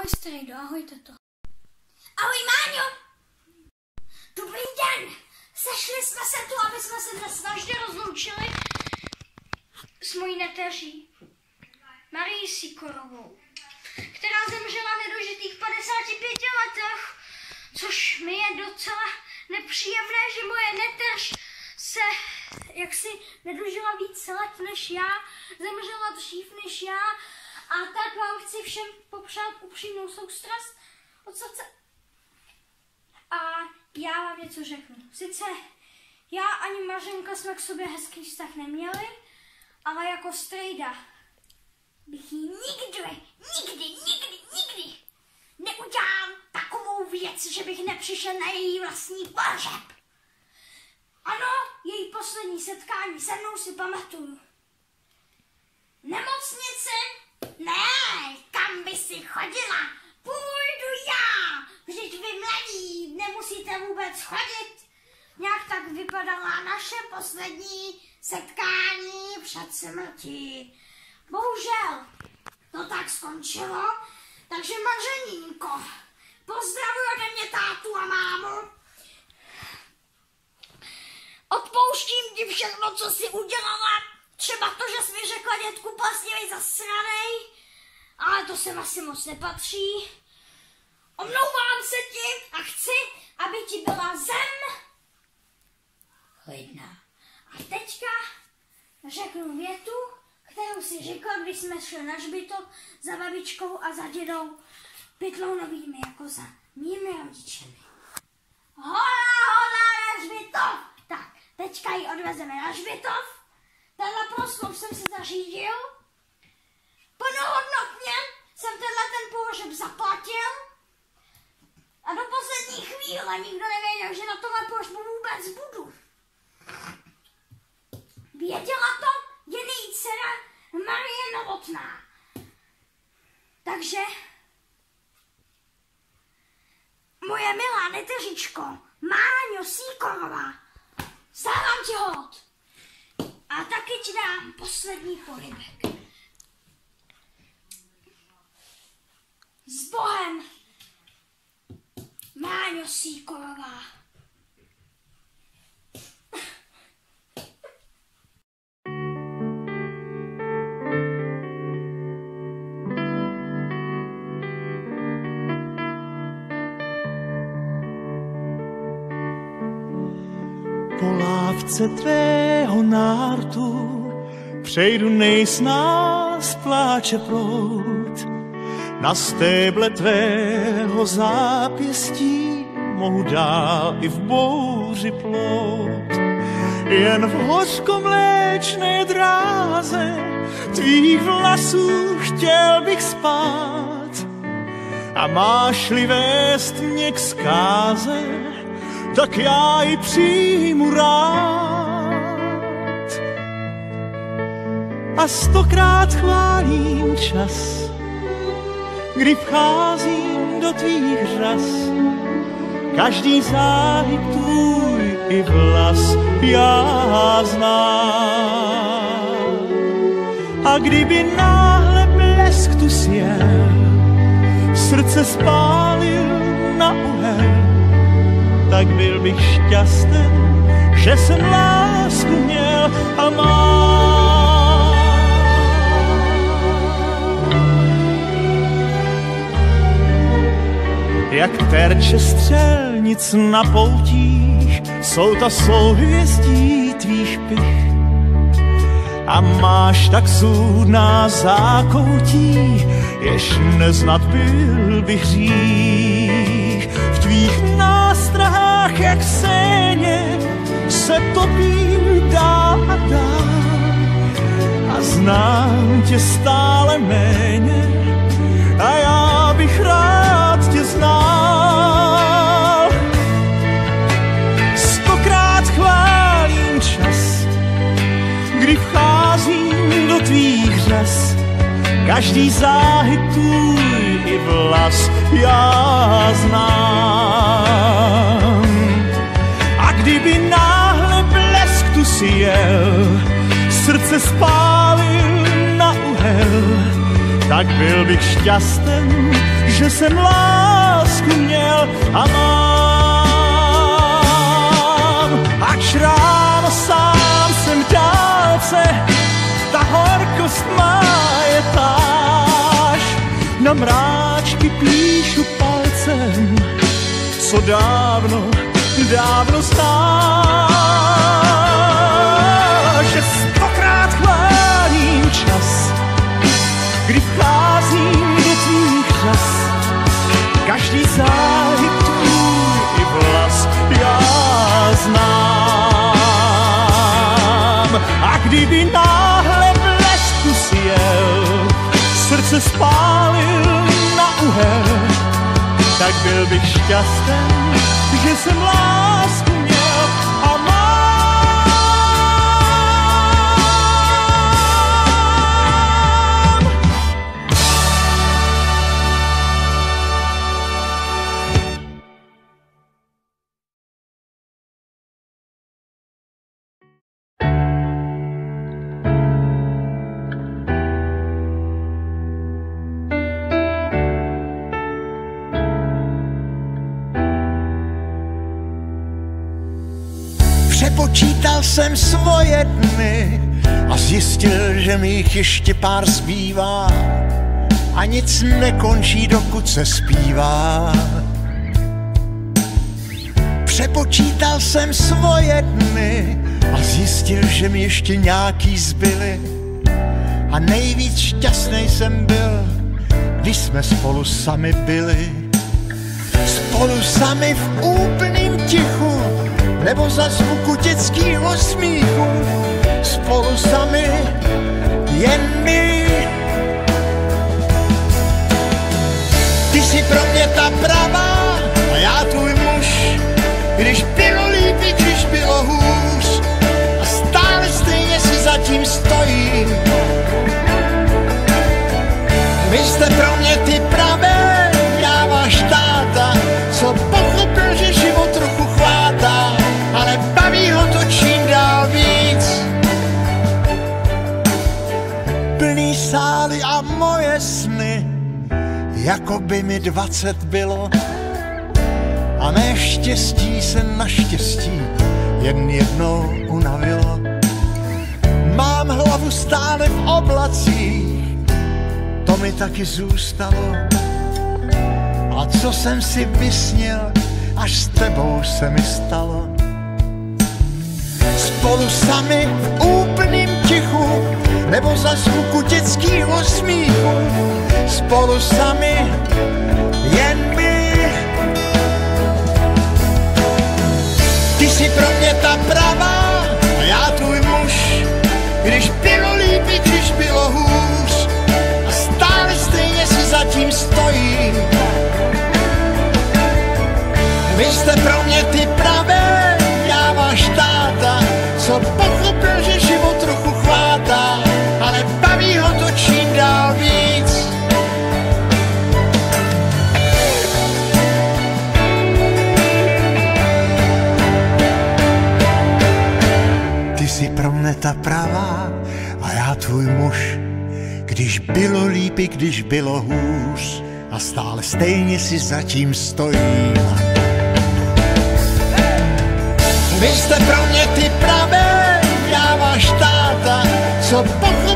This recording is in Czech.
strejdo, ahoj tato. Ahoj Máňo. Dobrý den. Sešli jsme se tu, aby jsme se dnes navždy rozloučili S mojí neteří Marií Sikorovou, která zemřela v nedožitých 55 letech, což mi je docela nepříjemné, že moje neteř se jaksi nedožila více let než já, zemřela dřív než já, a tak vám chci všem popřát upřímnou soustrast od srdce. A já vám něco řeknu. Sice já ani Mařenka jsme k sobě hezký vztah neměli, ale jako strejda bych jí nikdy neudělal takovou věc, že bych nepřišel na její vlastní pohřeb. Ano, její poslední setkání se mnou si pamatuju. Nemocnici? Ne, kam by si chodila? Půjdu já, vždyť vy mladí nemusíte vůbec chodit. Nějak tak vypadala naše poslední setkání před smrtí. Bohužel to tak skončilo, takže Mařenínko, pozdravuj ode mě tátu a mámu. Odpouštím ti všechno, co jsi udělala. Třeba to, že jsi mi řekla dětku pasněvej zasranej, ale to sem asi moc nepatří. Omlouvám se ti a chci, aby ti byla zem klidná. A teďka řeknu větu, kterou si řekla, když jsme šli na hřbitov za babičkou a za dědou Pytlounovými, jako za mými rodičemi. Hola na hřbitov! Tak, teďka ji odvezeme na hřbitov. Tenhle proslov jsem si zařídil. Plnohodnotně jsem ten pohřeb zaplatil. A do poslední chvíle nikdo nevěděl, že na tomhle pohřbu vůbec budu. Věděla to jen její dcera Marie Novotná. Takže moje milá neteřičko Máňo Sikorová, stávám ti hold. A taky ti dám poslední polibek. S Bohem, Máňo Sikorová. Po lávce tvého nártu přejdu nejsnáz pláče proud. Na stéble tvého zápěstí mohu dál i v bouři plout. Jen v hořkomléčné dráze tvých vlasů chtěl bych spát. A máš-li vést mě k zkáze, tak já ji přijmu rád. A 100krát chválím čas, kdy vcházím do tvých řas. Každý záhyb tvůj i vlas já znám. A kdyby náhle blesk tu sjel, srdce spálil na uhel, tak byl bych šťasten, že jsem lásku měl a mám. Jak terče střelnic na poutích jsou ta souhvězdí tvých pych. A máš tak zůdná zákoutí, jež neznat byl bych hřích. V tvých nástrahách jak séně se topím dál a dál. A znám tě stále méně a já bych rád tě znal. 100krát chválím čas, kdy vcházím do tvých řas. Každý záhyb tvůj i vlas já znám. A kdyby náhle blesk tu sjel, srdce spálil na uhel, tak tak byl bych šťasten, že jsem lásku měl a mám. Ač ráno sám jsem v dálce, ta horkost má je táž. Na mráčky píšu palcem, co dávno, dávno znáš. Že stokrát chválím čas, kdy vcházím do tvých řas. Každý záhyb tvůj i vlas já znám. A kdyby náhle blesku sjel, srdce spálil na uhel, tak byl bych šťasten, že jsem lásku měl a mám. Přepočítal jsem svoje dny a zjistil, že mi jich ještě pár zbývá a nic nekončí, dokud se zpívá. Přepočítal jsem svoje dny a zjistil, že mi ještě nějaký zbyly a nejvíc šťastnej jsem byl, když jsme spolu sami byli. Spolu sami v úplným tichu, nebo za zvuku dětskýho smíchu, spolu sami, jen my. Ty jsi pro mě ta pravá a já tvůj muž, když bylo líp, když bylo hůř a stále stejně si zatím stojím. Vy jste pro mě ty pravé, já váš táta, co pochopil, že život trochu chvátá, ale baví ho to čím dál víc. Plný sály a moje sny, jako by mi 20 bylo a mé štěstí se naštěstí jen jednou unavilo. Mám hlavu stále v oblacích, to mi taky zůstalo. A co jsem si vysnil, až s tebou se mi stalo. Spolu sami v úplným tichu, nebo za zvuku dětskýho smíchu. Spolu sami, jen my. Ty jsi pro mě ta pravá a já tvůj muž, když bylo líp, když bylo hůř a stále stejně si zatím stojím. Vy jste pro mě ty pravé, já váš táta, co pochopil, že život trochu chvátá, ale baví ho to čím dál víc. Ty jsi pro mě ta pravá a já tvůj muž, když bylo líp, když bylo hůř a stále stejně si zatím stojím. Vy jste pro mě ty pravé, já váš táta, co pochopil,